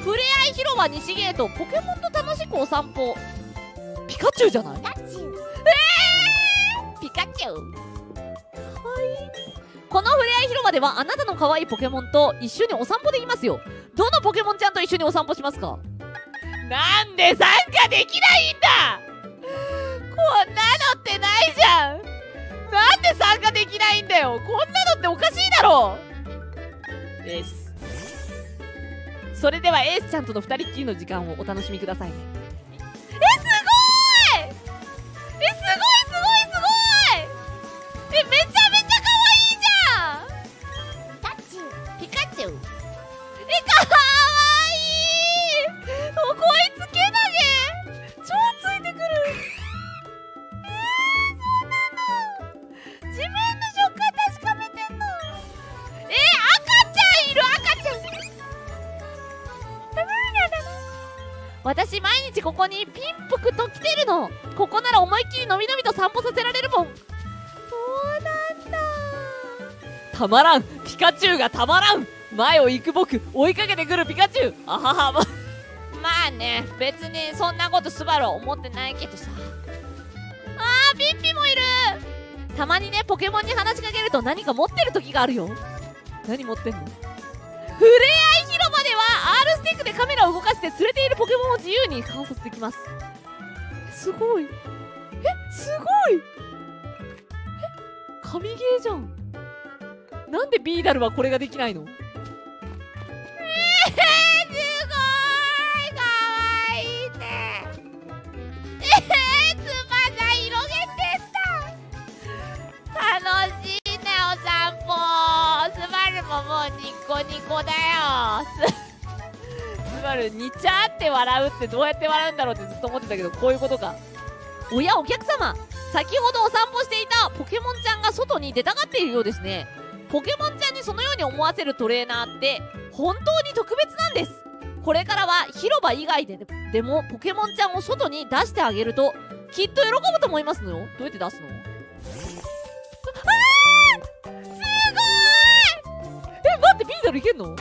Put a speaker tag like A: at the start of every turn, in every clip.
A: ふれあい広場西ゲート、ポケモンと楽しくお散歩。ピカチュウじゃない？
B: ピカチュウ。
A: ピカチュウ。このふれあい広場ではあなたの可愛いポケモンと一緒にお散歩できますよ。どのポケモンちゃんと一緒にお散歩しますか？なんで参加できないんだ。こんなのってないじゃん。なんで参加できないんだよ。こんなのっておかしいだろ。エース。それではエースちゃんとの2人っきりの時間をお楽しみくださいね。すごい。すごいすごい。めちゃめちゃ可愛いじゃん。
B: ピカチュウ。
A: ピカチュウ。かわいい。こいつけなげ超ついてくる。そうなの。地面の食感確かめてんの。赤ちゃんいる。赤ちゃん。私毎日ここにピンプクと来てるの。ここなら思いっきりのびのびと散歩させられるもん。そうなんだ。たまらん。ピカチュウがたまらん。前を行く僕、追いかけてくるピカチュウ。あはは。まあね、別にそんなことスバルは思ってないけどさ。ピッピもいる。たまにね、ポケモンに話しかけると何か持ってる時があるよ。何持ってんの？ふれあい広場では R スティックでカメラを動かして連れているポケモンを自由に観察できます。すごい。すごい。神ゲーじゃん。なんでビーダルはこれができないの？すごいかわいいね。翼広げてた。楽しいねお散歩。スバルももうニコニコだよ。スバルにちゃって笑うってどうやって笑うんだろうってずっと思ってたけど、こういうことか。おやお客様、先ほどお散歩していたポケモンちゃんが外に出たがっているようですね。ポケモンちゃんにそのように思わせるトレーナーって本当に特別なんです。これからは広場以外でもポケモンちゃんを外に出してあげるときっと喜ぶと思いますのよ。どうやって出すの？すごーい。待って、ビーダルいけんの？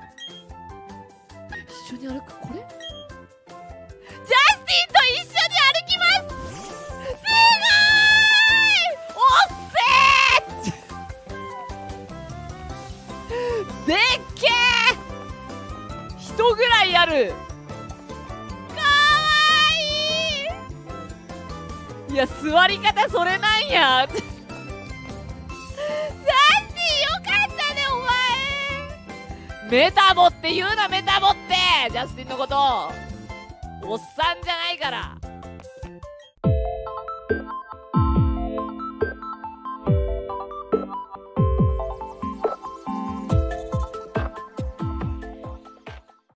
A: 一緒に歩く。これジャスティンと一緒に歩きます。すごーい。おっせー。でっけー。人ぐらいある。かわいい。いや、座り方それなんや。ジャスティンよかったねお前。メタボって言うな、メタボって。ジャスティンのことおっさんじゃないから。